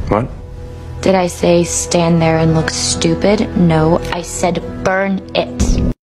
What? Did I say stand there and look stupid? No, I said burn it.